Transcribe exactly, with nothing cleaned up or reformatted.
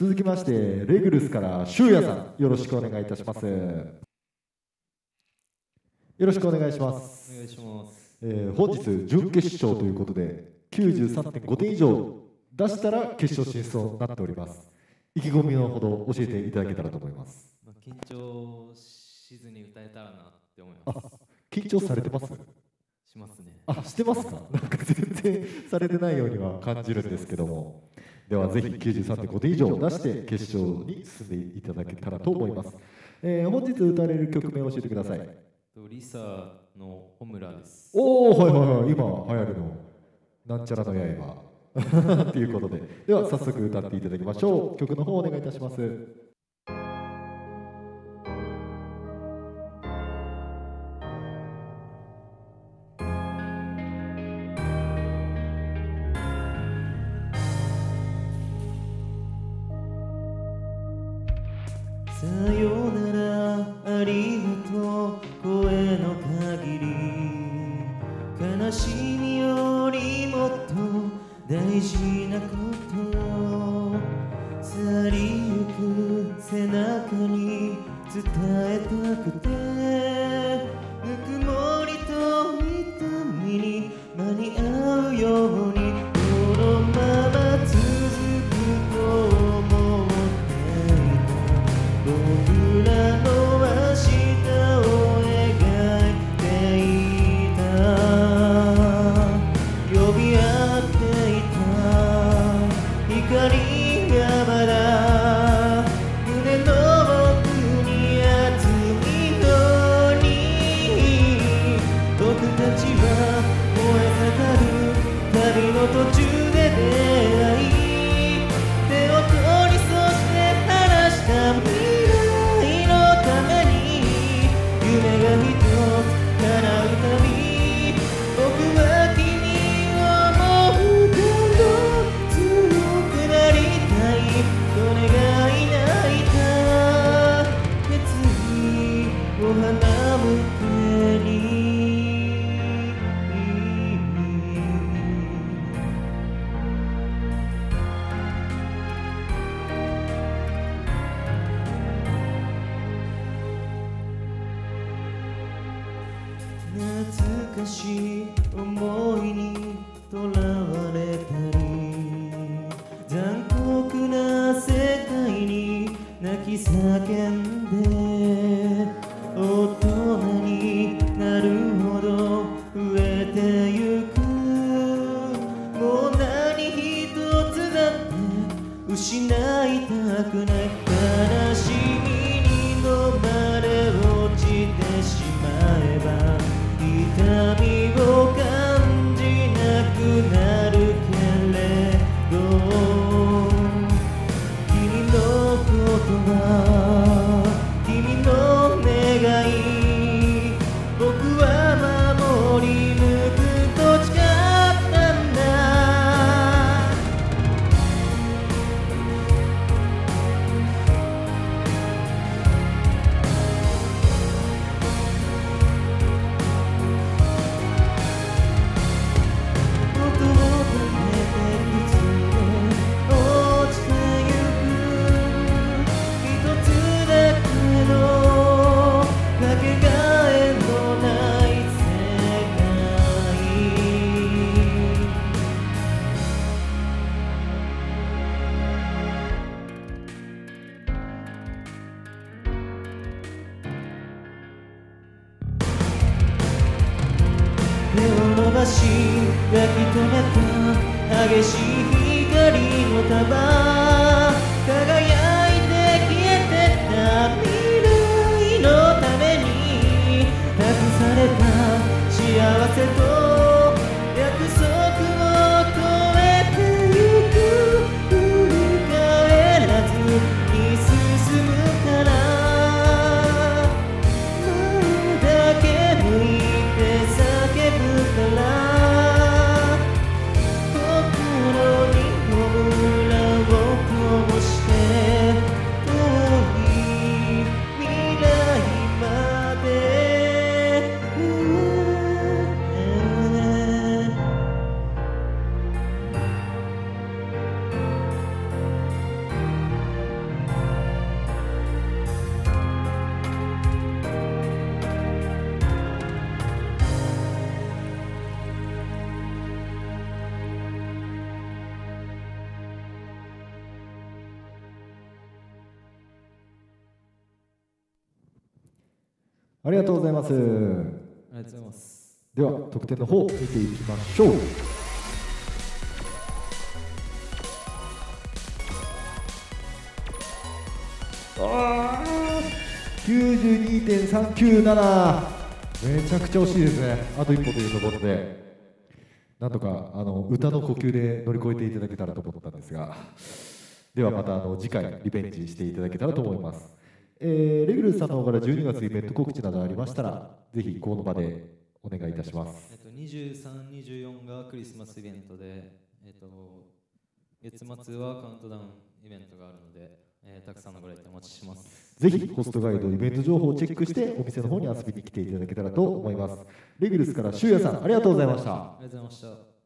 続きましてレグルスからシュウヤさん、よろしくお願いいたします。よろしくお願いします。 お願いします。 えー、本日準決勝ということで きゅうじゅうさんてんご 点以上出したら決勝進出となっております。意気込みのほど教えていただけたらと思います。 まあ、緊張しずに歌えたらなって思います。 あ、緊張されてます？ しますね。 あ、してますか？なんか全然されてないようには感じるんですけども、ではぜひ きゅうじゅうさんてんご 点以上出して決勝に進んでいただけたらと思います。えー、本日歌われる曲名を教えてください。 リサのホムラです。 おお、はいはいはい、今流行るのなんちゃらの刃ということで、では早速歌っていただきましょう。曲の方お願いいたします。 さよならありがとう声の限り、悲しみよりもっと大事なこと去りゆく背中に伝えたくて、ぬくもりと痛みに間に合うようにこのまま続くと思っていた。僕らの明日を描いていた、呼び合っていた光がまだ胸の奥に熱いのに、僕たちは燃え盛る旅の途中で出会い、手を取りそして話した未来のために、夢が一つ叶うたび、僕は君をもう今度強くなりたいと願い泣いた決意を花む手に、懐かしい思いにとらわれたり、残酷な世界に泣き叫んで、大人になるほど増えてゆく、もう何一つだって失いたくない、悲しみに飲まれ落ちてしまえば痛みを感じなくなるけれど、君の言葉君の願い、僕は守り抜くと誓ったんだ。手を伸ばし抱き留めた激しい光の束、輝いて消えてった未来のために託された幸せと約束を超えてゆく、振り返らずに進むから、前だけ向いて叫ぶから、心にホムラをありがとうございます。 ありがとうございます。 では得点の方見ていきましょう。あー きゅうじゅうにてんさんきゅうなな、 めちゃくちゃ惜しいですね。あと一歩というところでなんとかあの歌の呼吸で乗り越えていただけたらと思ったんですが、ではまたあの次回リベンジしていただけたらと思います。えー、レギュルさんの方からじゅうにがつイベント告知などありましたらぜひこの場でお願いいたします。 えっと、にじゅうさん、にじゅうよんがクリスマスイベントで、えっと、月末はカウントダウンイベントがあるので、えー、たくさんのご来店お待ちします。 ぜひホストガイドイベント情報をチェックしてお店の方に遊びに来ていただけたらと思います。レギュルスからシュウヤさんありがとうございました。 ありがとうございました。